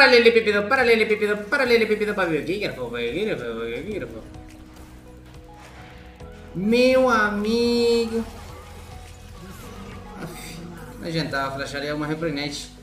paralelepípedo, paralelepípedo, paralelepípedo, paquígrafo, paquígrafo, paquígrafo. Meu amigo. Não adiantava, flasharia uma reprinete.